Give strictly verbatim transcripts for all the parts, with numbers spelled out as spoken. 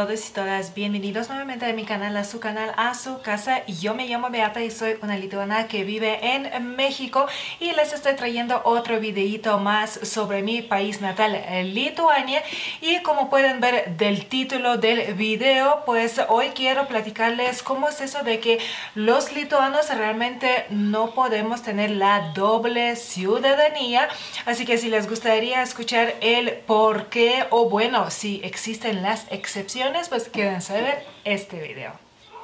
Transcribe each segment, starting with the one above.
todos y todas, bienvenidos nuevamente a mi canal, a su canal, a su casa. Yo me llamo Beata y soy una lituana que vive en México y les estoy trayendo otro videito más sobre mi país natal, Lituania. Y como pueden ver del título del video, pues hoy quiero platicarles cómo es eso de que los lituanos realmente no podemos tener la doble ciudadanía. Así que si les gustaría escuchar el por qué, o bueno, si existen las excepciones, pues quédense a ver este video.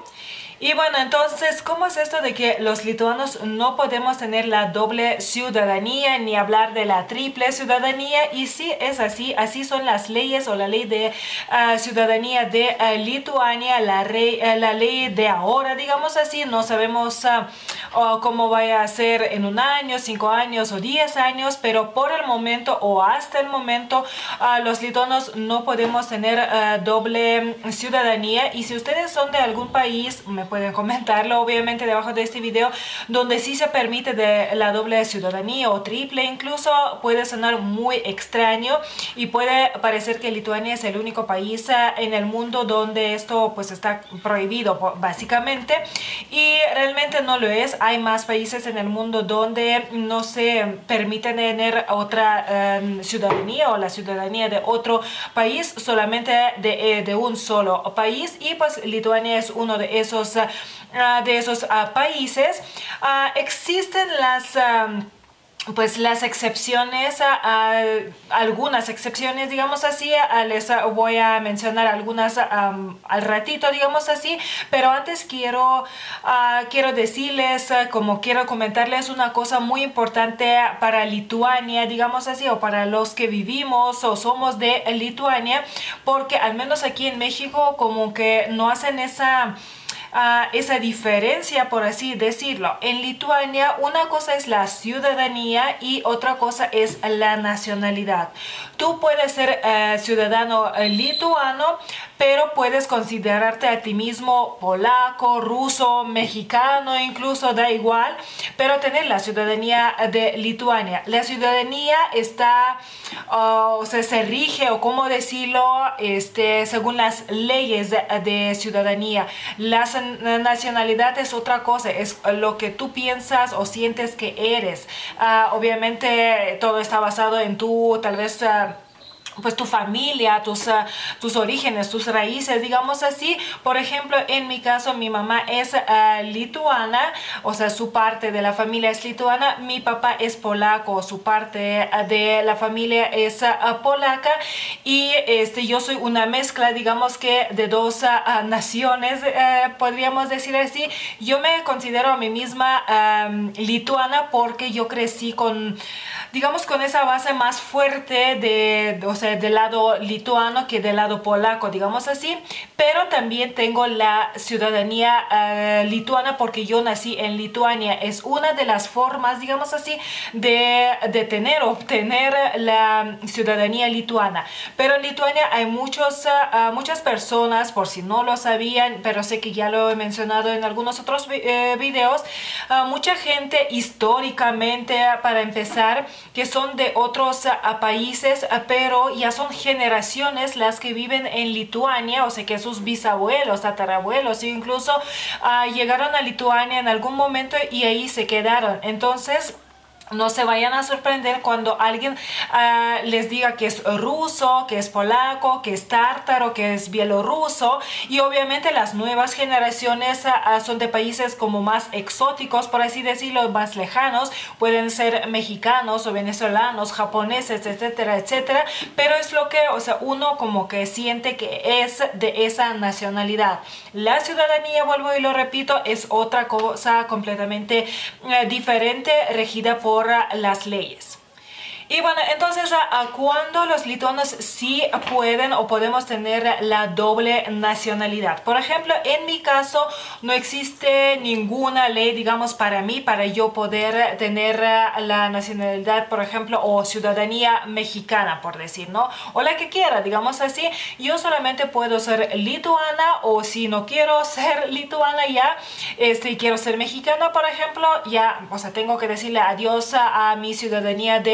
Y bueno, entonces, ¿cómo es esto de que los lituanos no podemos tener la doble ciudadanía ni hablar de la triple ciudadanía? Y sí, es así, así son las leyes o la ley de uh, ciudadanía de uh, Lituania, la, rey, uh, la ley de ahora, digamos así. No sabemos uh, uh, cómo vaya a ser en un año, cinco años o diez años, pero por el momento o hasta el momento uh, los lituanos no podemos tener uh, doble ciudadanía. Y si ustedes son de algún país, me pueden comentarlo obviamente debajo de este video, donde sí se permite de la doble ciudadanía o triple incluso. Puede sonar muy extraño y puede parecer que Lituania es el único país en el mundo donde esto pues está prohibido básicamente, y realmente no lo es. Hay más países en el mundo donde no se permite tener otra um, ciudadanía o la ciudadanía de otro país, solamente de, de un solo país, y pues Lituania es uno de esos Uh, de esos uh, países. Uh, existen las uh, pues las excepciones, a, a, algunas excepciones, digamos así. A, les a, voy a mencionar algunas um, al ratito, digamos así, pero antes quiero, uh, quiero decirles, uh, como quiero comentarles una cosa muy importante para Lituania, digamos así, o para los que vivimos o somos de Lituania, porque al menos aquí en México como que no hacen esa... Uh, esa diferencia, por así decirlo. En Lituania una cosa es la ciudadanía y otra cosa es la nacionalidad. Tú puedes ser uh, ciudadano uh, lituano, pero puedes considerarte a ti mismo polaco, ruso, mexicano, incluso da igual, pero tener la ciudadanía de Lituania. La ciudadanía está, uh, o sea, se rige, o cómo decirlo, este, según las leyes de, de ciudadanía. Las nacionalidad es otra cosa, es lo que tú piensas o sientes que eres. Uh, obviamente todo está basado en tu, tal vez... Uh, pues tu familia, tus, uh, tus orígenes, tus raíces, digamos así. Por ejemplo, en mi caso, mi mamá es uh, lituana, o sea, su parte de la familia es lituana. Mi papá es polaco, su parte uh, de la familia es uh, polaca. Y este, yo soy una mezcla, digamos que de dos uh, naciones, uh, podríamos decir así. Yo me considero a mí misma um, lituana porque yo crecí con, digamos, con esa base más fuerte de, o sea, del lado lituano que del lado polaco, digamos así. Pero también tengo la ciudadanía uh, lituana porque yo nací en Lituania. Es una de las formas, digamos así, de, de tener, obtener la ciudadanía lituana. Pero en Lituania hay muchos, uh, muchas personas, por si no lo sabían, pero sé que ya lo he mencionado en algunos otros eh, videos, uh, mucha gente históricamente, para empezar, que son de otros uh, países, uh, pero ya son generaciones las que viven en Lituania, o sea que sus bisabuelos, tatarabuelos incluso uh, llegaron a Lituania en algún momento y ahí se quedaron. Entonces no se vayan a sorprender cuando alguien uh, les diga que es ruso, que es polaco, que es tártaro, que es bielorruso. Y obviamente las nuevas generaciones uh, son de países como más exóticos, por así decirlo, más lejanos. Pueden ser mexicanos o venezolanos, japoneses, etcétera, etcétera. Pero es lo que, o sea, uno como que siente que es de esa nacionalidad. La ciudadanía, vuelvo y lo repito, es otra cosa completamente uh, diferente, regida por las leyes. Y bueno, entonces, ¿a, a cuándo los lituanos sí pueden o podemos tener la doble nacionalidad? Por ejemplo, en mi caso no existe ninguna ley, digamos, para mí, para yo poder tener la nacionalidad, por ejemplo, o ciudadanía mexicana, por decir, ¿no? O la que quiera, digamos así. Yo solamente puedo ser lituana, o si no quiero ser lituana ya, este, y quiero ser mexicana, por ejemplo, ya, o sea, tengo que decirle adiós a, a mi ciudadanía de Lituania.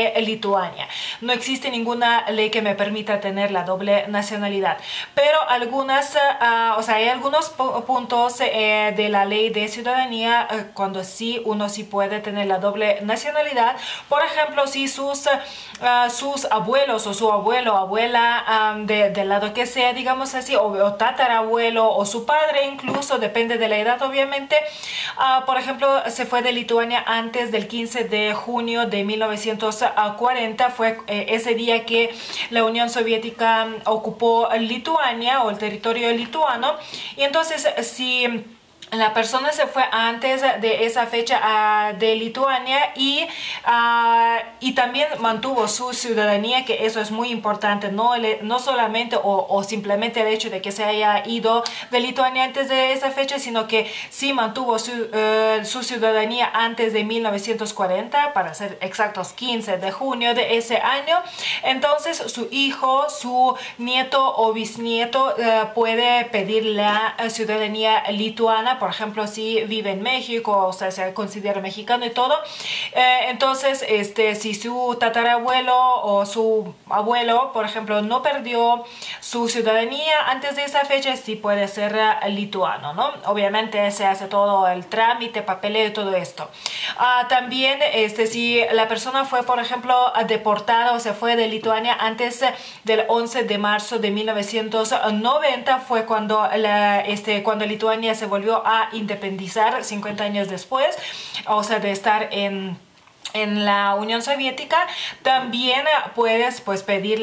Lituania. No existe ninguna ley que me permita tener la doble nacionalidad, pero algunas, uh, o sea, hay algunos puntos eh, de la ley de ciudadanía eh, cuando sí uno sí puede tener la doble nacionalidad. Por ejemplo, si sus, uh, sus abuelos o su abuelo o abuela um, de, del lado que sea, digamos así, o, o tatarabuelo o su padre incluso, depende de la edad obviamente, uh, por ejemplo, se fue de Lituania antes del quince de junio de mil novecientos cuarenta, fue eh, ese día que la Unión Soviética ocupó Lituania o el territorio lituano, y entonces si la persona se fue antes de esa fecha uh, de Lituania y, uh, y también mantuvo su ciudadanía, que eso es muy importante, no, no solamente o, o simplemente el hecho de que se haya ido de Lituania antes de esa fecha, sino que sí mantuvo su, uh, su ciudadanía antes de mil novecientos cuarenta, para ser exactos quince de junio de ese año. Entonces su hijo, su nieto o bisnieto uh, puede pedir la ciudadanía lituana. Por ejemplo, si vive en México, o sea, se considera mexicano y todo, eh, entonces, este, si su tatarabuelo o su abuelo, por ejemplo, no perdió su ciudadanía antes de esa fecha, sí puede ser uh, lituano, ¿no? Obviamente se hace todo el trámite, papeleo y todo esto. Uh, también, este, si la persona fue, por ejemplo, deportada o se fue de Lituania antes del once de marzo de mil novecientos noventa, fue cuando, la, este, cuando Lituania se volvió a a independizar cincuenta años después, o sea, de estar en en la Unión Soviética. También puedes pues pedir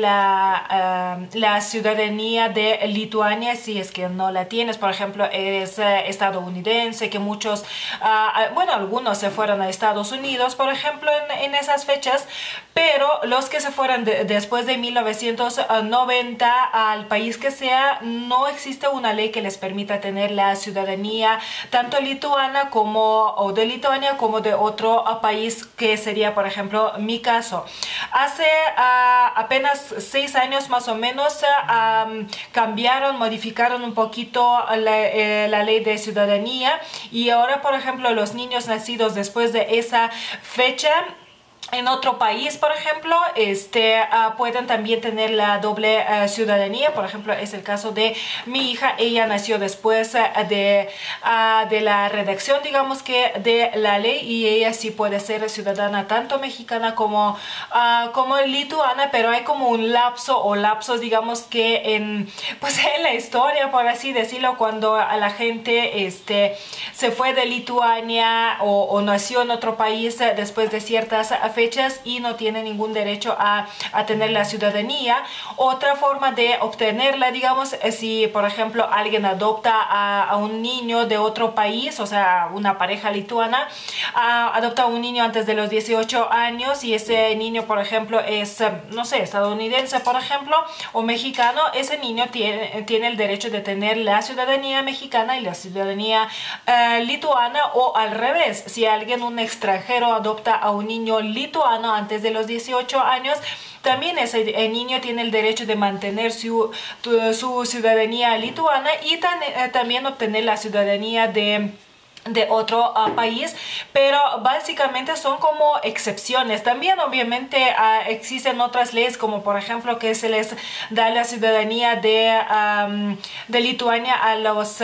la, uh, la ciudadanía de Lituania si es que no la tienes. Por ejemplo, eres uh, estadounidense, que muchos, uh, bueno, algunos se fueron a Estados Unidos, por ejemplo, en, en esas fechas, pero los que se fueron de, después de mil novecientos noventa al país que sea, no existe una ley que les permita tener la ciudadanía tanto lituana como o de Lituania como de otro uh, país, que sería, por ejemplo, mi caso. Hace uh, apenas seis años más o menos uh, um, cambiaron, modificaron un poquito la, eh, la ley de ciudadanía, y ahora, por ejemplo, los niños nacidos después de esa fecha en otro país, por ejemplo, este, uh, pueden también tener la doble uh, ciudadanía. Por ejemplo, es el caso de mi hija. Ella nació después uh, de, uh, de la redacción, digamos que, de la ley, y ella sí puede ser ciudadana tanto mexicana como, uh, como lituana, pero hay como un lapso o lapsos, digamos que en, pues, en la historia, por así decirlo, cuando a la gente este, se fue de Lituania o, o nació en otro país uh, después de ciertas fechas y no tiene ningún derecho a, a tener la ciudadanía. Otra forma de obtenerla, digamos, es si, por ejemplo, alguien adopta a, a un niño de otro país, o sea, una pareja lituana, a, adopta a un niño antes de los dieciocho años, y ese niño, por ejemplo, es, no sé, estadounidense, por ejemplo, o mexicano, ese niño tiene, tiene el derecho de tener la ciudadanía mexicana y la ciudadanía uh, lituana, o al revés, si alguien, un extranjero, adopta a un niño lituano antes de los dieciocho años, también ese el niño tiene el derecho de mantener su, su ciudadanía lituana y tan, eh, también obtener la ciudadanía de de otro uh, país, pero básicamente son como excepciones. También obviamente uh, existen otras leyes, como por ejemplo que se les da la ciudadanía de, um, de Lituania a, los, uh,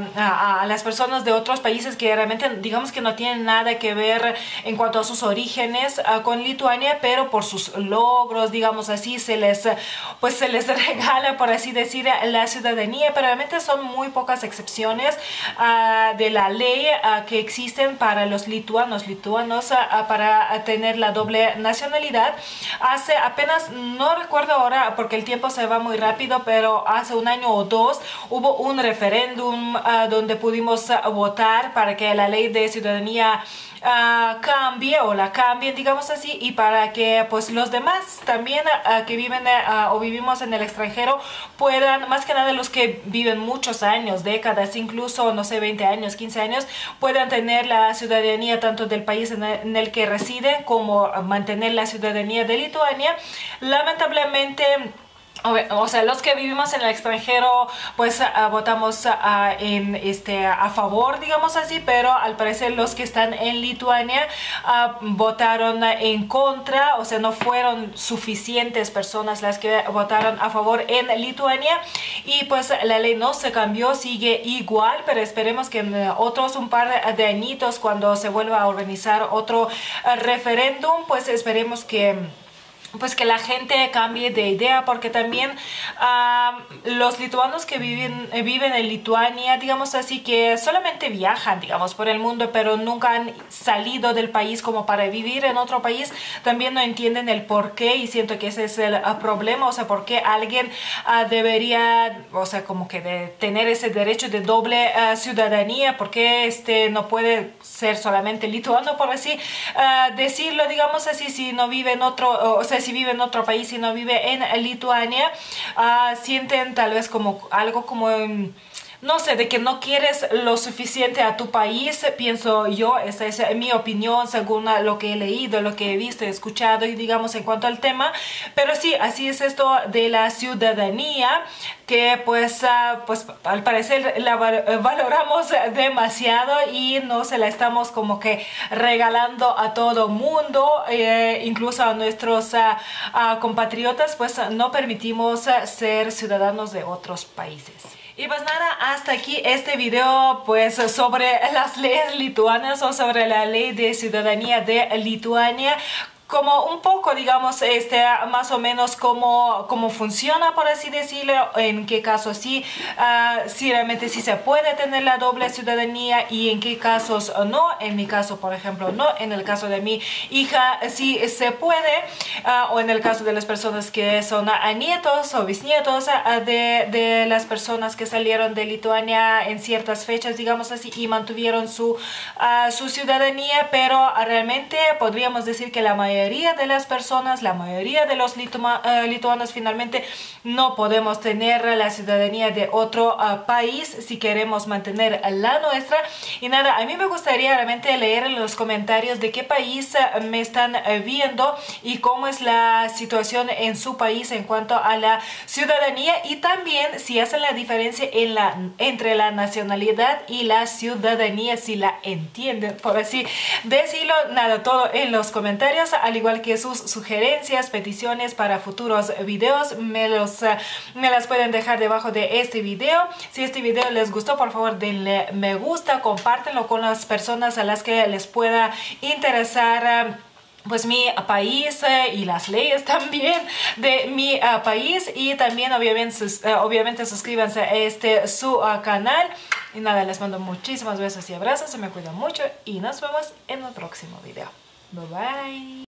a, a las personas de otros países que realmente, digamos, que no tienen nada que ver en cuanto a sus orígenes uh, con Lituania, pero por sus logros, digamos así, se les, pues se les regala, por así decir, la ciudadanía, pero realmente son muy pocas excepciones uh, de la ley Uh, que existen para los lituanos, lituanos uh, para uh, tener la doble nacionalidad. Hace apenas, no recuerdo ahora porque el tiempo se va muy rápido, pero hace un año o dos hubo un referéndum uh, donde pudimos uh, votar para que la ley de ciudadanía Uh, cambie o la cambien, digamos así, y para que pues los demás también uh, que viven uh, o vivimos en el extranjero puedan, más que nada los que viven muchos años, décadas, incluso, no sé, veinte años, quince años, puedan tener la ciudadanía tanto del país en el, en el que residen, como mantener la ciudadanía de Lituania. Lamentablemente, o sea, los que vivimos en el extranjero, pues uh, votamos uh, en, este, a favor, digamos así, pero al parecer los que están en Lituania uh, votaron en contra, o sea, no fueron suficientes personas las que votaron a favor en Lituania, y pues la ley no se cambió, sigue igual, pero esperemos que en otros un par de añitos, cuando se vuelva a organizar otro uh, referéndum, pues esperemos que pues que la gente cambie de idea, porque también uh, los lituanos que viven, eh, viven en Lituania, digamos así, que solamente viajan, digamos, por el mundo, pero nunca han salido del país como para vivir en otro país, también no entienden el por qué, y siento que ese es el uh, problema, o sea, por qué alguien uh, debería, o sea, como que de tener ese derecho de doble uh, ciudadanía, por qué este, no puede ser solamente lituano, por así uh, decirlo, digamos así, si no vive en otro, o sea, si vive en otro país y no vive en Lituania, uh, sienten tal vez como algo como um, no sé, de que no quieres lo suficiente a tu país, pienso yo, esa es mi opinión según lo que he leído, lo que he visto, he escuchado, y digamos en cuanto al tema, pero sí, así es esto de la ciudadanía, que pues, uh, pues al parecer la valoramos demasiado y no se la estamos como que regalando a todo mundo, eh, incluso a nuestros uh, uh, compatriotas, pues no permitimos uh, ser ciudadanos de otros países. Y pues nada, hasta aquí este video pues sobre las leyes lituanas, o sobre la ley de ciudadanía de Lituania, como un poco, digamos, este, más o menos cómo, cómo funciona, por así decirlo, en qué casos sí, uh, si realmente sí se puede tener la doble ciudadanía y en qué casos no. En mi caso, por ejemplo, no. En el caso de mi hija sí se puede, uh, o en el caso de las personas que son uh, nietos o bisnietos uh, de, de las personas que salieron de Lituania en ciertas fechas, digamos así, y mantuvieron su, uh, su ciudadanía, pero uh, realmente podríamos decir que la mayoría de las personas, la mayoría de los litua, uh, lituanos finalmente no podemos tener la ciudadanía de otro uh, país si queremos mantener la nuestra. Y nada, a mí me gustaría realmente leer en los comentarios de qué país uh, me están uh, viendo y cómo es la situación en su país en cuanto a la ciudadanía, y también si hacen la diferencia en la, entre la nacionalidad y la ciudadanía, si la entienden, por así decirlo. Nada, todo en los comentarios, al igual que sus sugerencias, peticiones para futuros videos, me, los, uh, me las pueden dejar debajo de este video. Si este video les gustó, por favor denle me gusta, compártenlo con las personas a las que les pueda interesar uh, pues mi país eh, y las leyes también de mi uh, país, y también obviamente, sus, uh, obviamente suscríbanse a este su uh, canal. Y nada, les mando muchísimos besos y abrazos, se me cuidan mucho y nos vemos en el próximo video. Bye bye.